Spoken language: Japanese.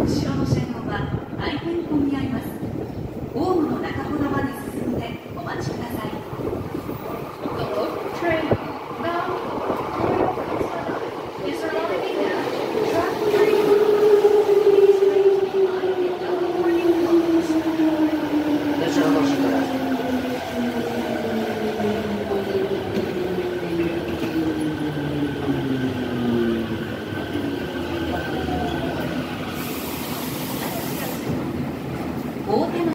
後ろの車両は大変混み合います。